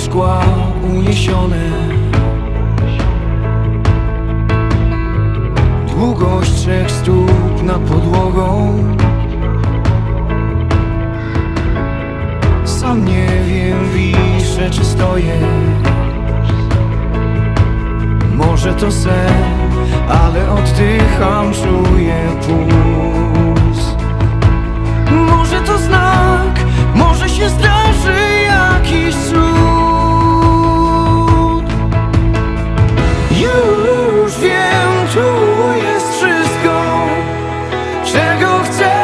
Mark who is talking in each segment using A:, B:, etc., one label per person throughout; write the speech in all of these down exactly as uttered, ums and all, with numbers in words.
A: szkła uniesione. Długość trzech stóp nad podłogą. Sam nie wiem, wiszę czy stoję. Może to sen, ale oddycham, czuję puls. Może to znak, może się zdarzy jakiś cud. Już wiem, tu jest wszystko, czego chcę.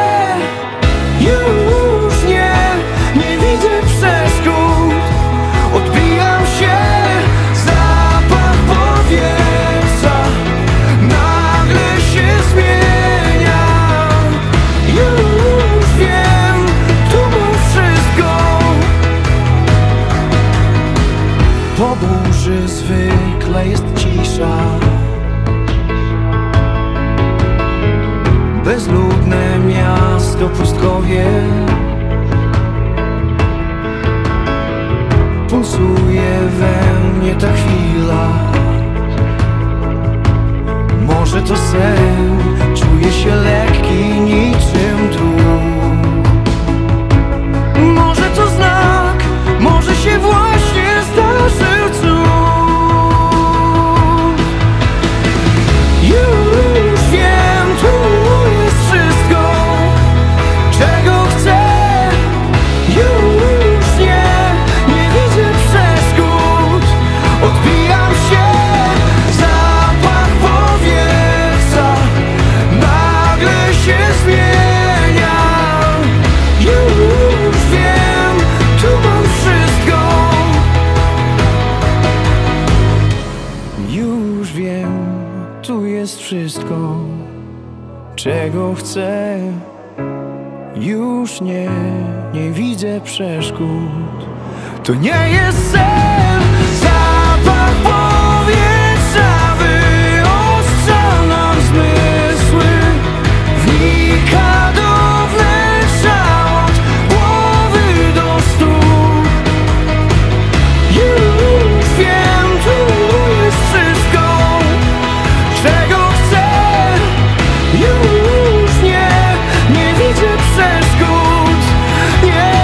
A: Już nie, nie widzę przeszkód. Odbijam się, zapach powietrza nagle się zmienia. Już wiem, tu mam wszystko. Po burzy zwykle jest cisza. Bezludne miasto, pustkowie. Pulsuje we mnie ta chwila. Może to sen, czuję się lekki niczym duch. Może to znak, może się właśnie zdarzył cud. Już wiem, tu jest wszystko, czego chcę. Już nie, nie widzę przeszkód. Odbijam się, zapach powietrza nagle się zmienia. Już wiem, tu mam wszystko. Już wiem, tu jest wszystko, czego chcę. Już nie, nie widzę przeszkód. To nie jest sen, zapach powietrza wyostrza nam zmysły. Wnika do wnętrza od głowy do stóp. Już wiem, tu jest wszystko, czego chcę. Już nie, nie widzę przeszkód. Nie,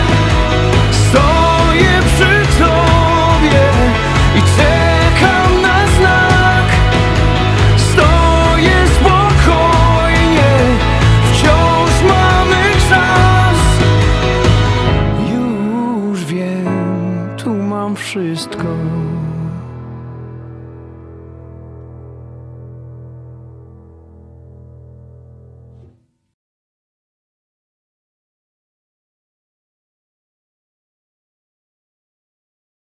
A: stoję przy tobie i czekam na znak. Stoję spokojnie, wciąż mamy czas. Już wiem, tu mam wszystko.